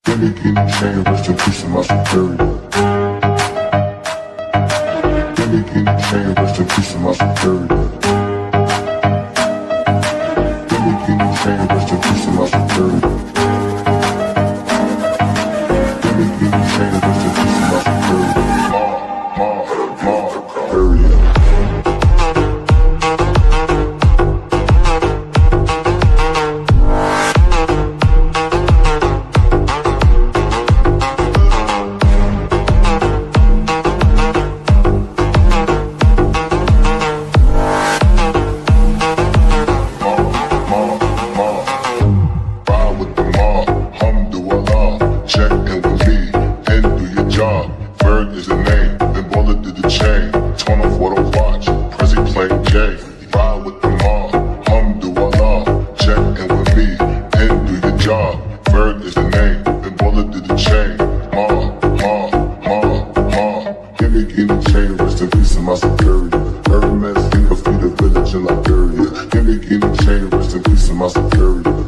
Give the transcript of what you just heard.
bikini chain, rest in peace to my superior. Bikini chain, rest in peace to my superior. Bikini chain, rest in peace to my superior. Bikini chain, rest in peace to my superior. Superior. My superior, every man's king of feed a village in Liberia. Give me chain, rest in peace to my superior.